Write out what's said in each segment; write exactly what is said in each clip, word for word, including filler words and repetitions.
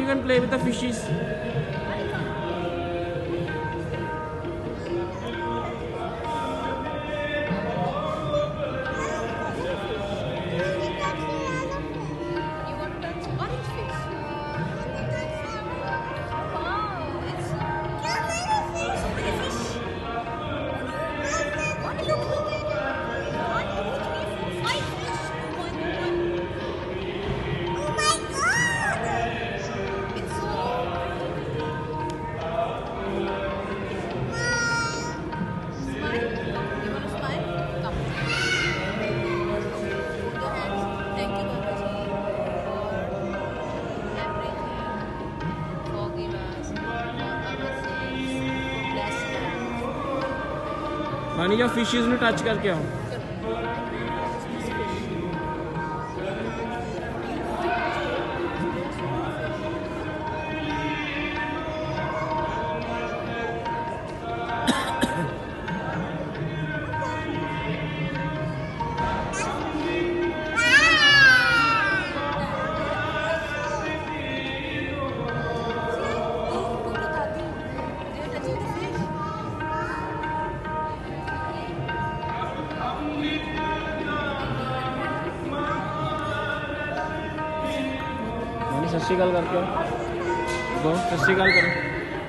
can play with the fishes. You want to touch orange fish? Wow, it's so many fish. One, two, three, one, two, three, four, five fish. One, one. Oh my God! It's so smile. You want to smile? Come. Put your hands. Thank you, Babaji, for everything. Forgive us for our sins. Bless us. मानी जा fishes ਨੂੰ touch ਕਰਕੇ ਆਓ. सत श्री अकाल करके दो सत श्री अकाल करो.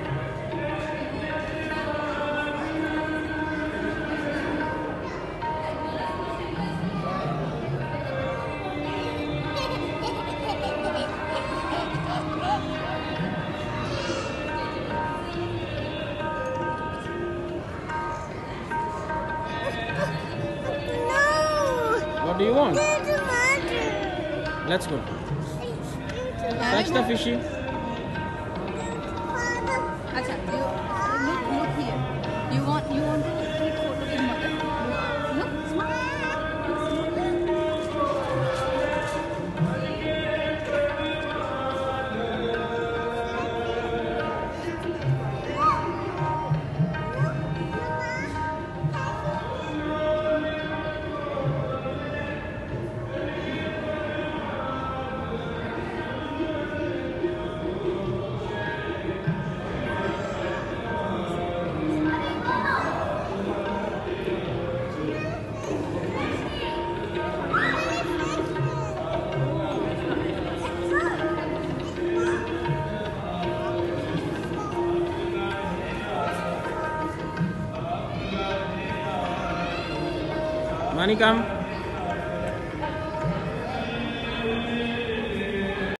What do you want? Let's go. Touch the fishy. Acha, you look, look here. You want, you want to take photo with mother? Look, smile. Mani, come.